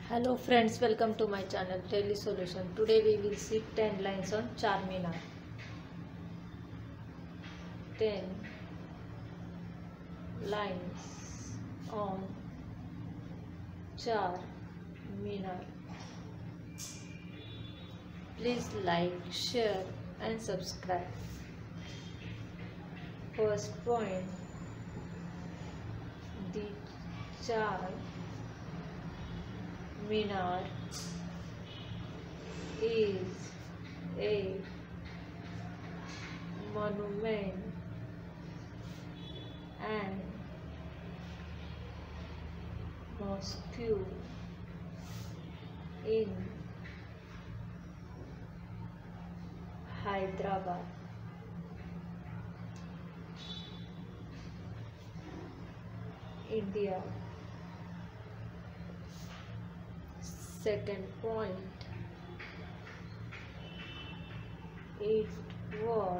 Hello friends, welcome to my channel Daily Solution. Today we will see 10 lines on Charminar. 10 lines on Charminar. Please like, share and subscribe. First point, the Charminar is a monument and mosque in Hyderabad. India. Second point, it was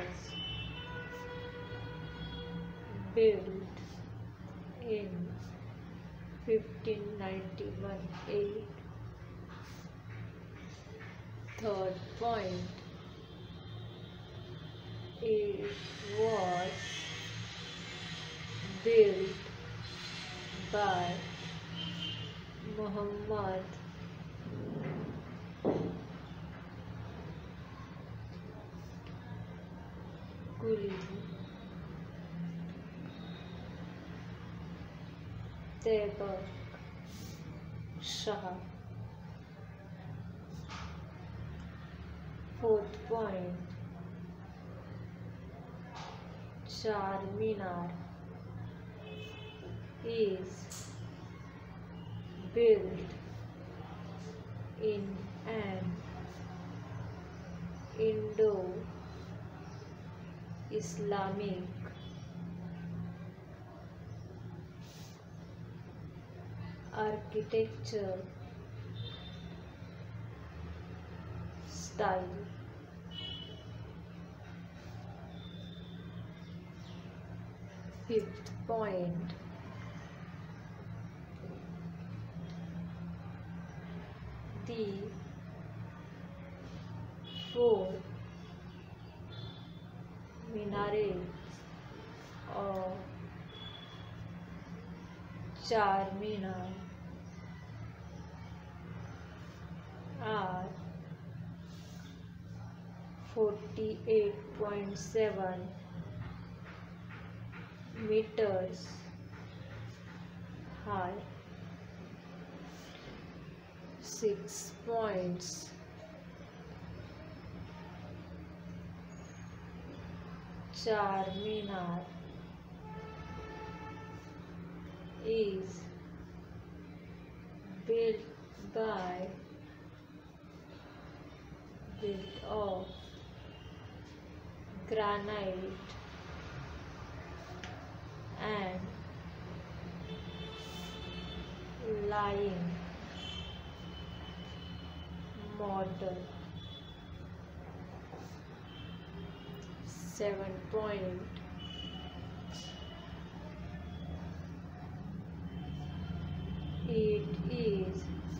built in 1591 AD. Third point, it was built by Muhammad Quli Taiba Shah. Fourth point, Charminar is built in an Indo-Islamic architecture style. Fifth point, the four minarets of Charminar are 48.7 meters high. 6 points, Charminar is built of granite and lime mortar. 7 point, it is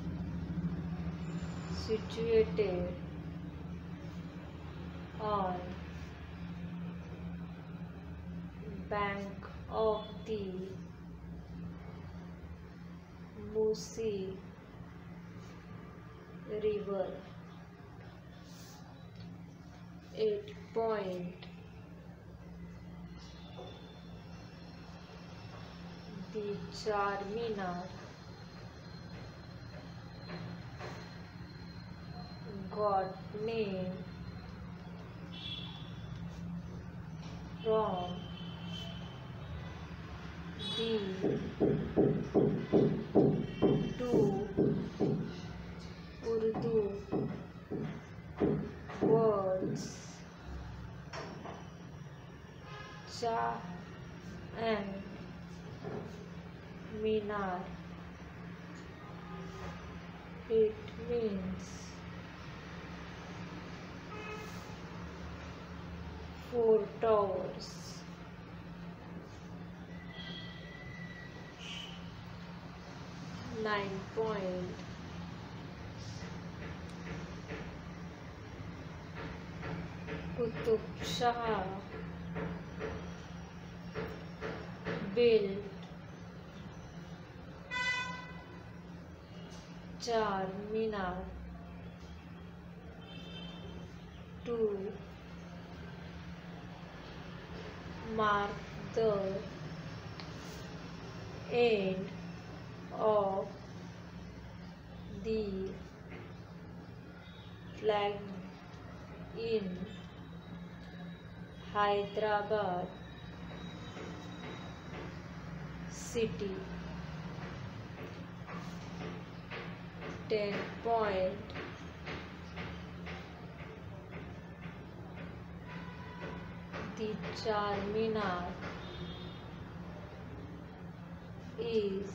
situated on bank of the Musi River. 8 point, the Charminar got name from the two Urdu words Cha and Minar. It means 4 towers. 9 point, Qutub Shah built Char Minar to mark the end of the flag in Hyderabad city. 10 point. The Char Minar is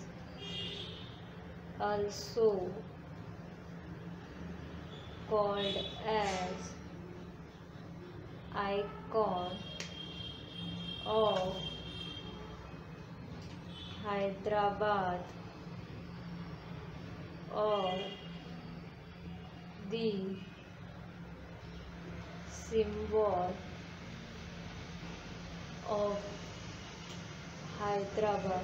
also called as icon of Hyderabad or the symbol of Hyderabad.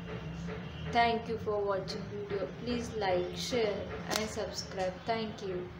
Thank you for watching video. Please like, share and subscribe. Thank you.